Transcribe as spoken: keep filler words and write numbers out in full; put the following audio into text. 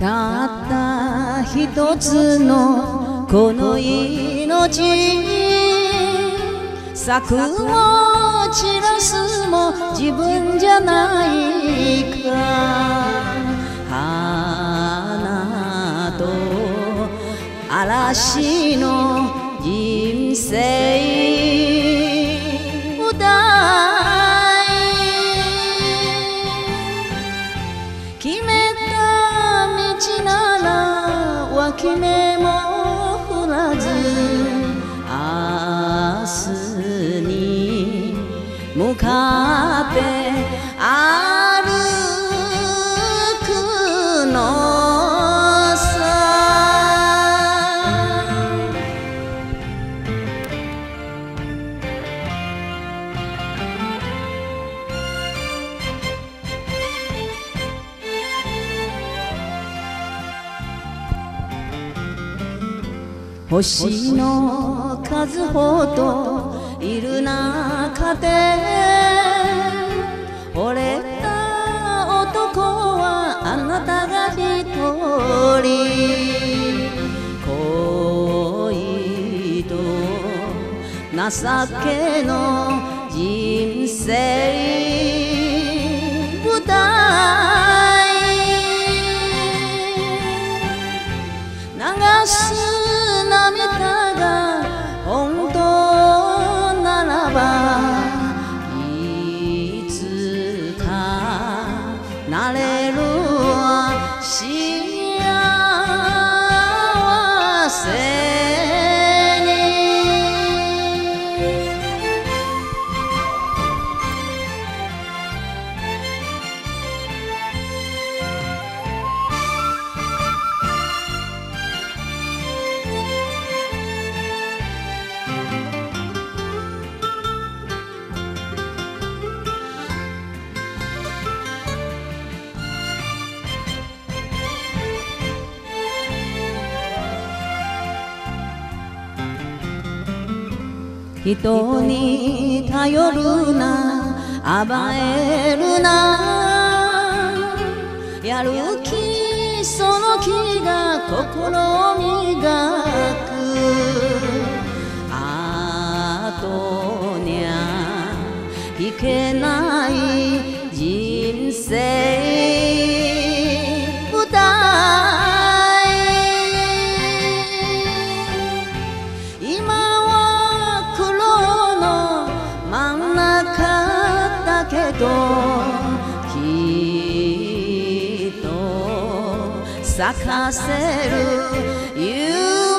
たった一つのこの命、策を散らすも自分じゃないか。花と嵐の人生歌い、決めた道なら脇目も振らず、明日に向かって歩くのさ。星の数ほどいる中で惚れた男はあなたが一人。恋と情けの人生舞台、流す涙が本当ならば、いつかなれるわ幸せに。人に頼るな、甘えるな、やる気その気が心を磨く。あとにゃ引けない人生舞台、けどきっと咲かせる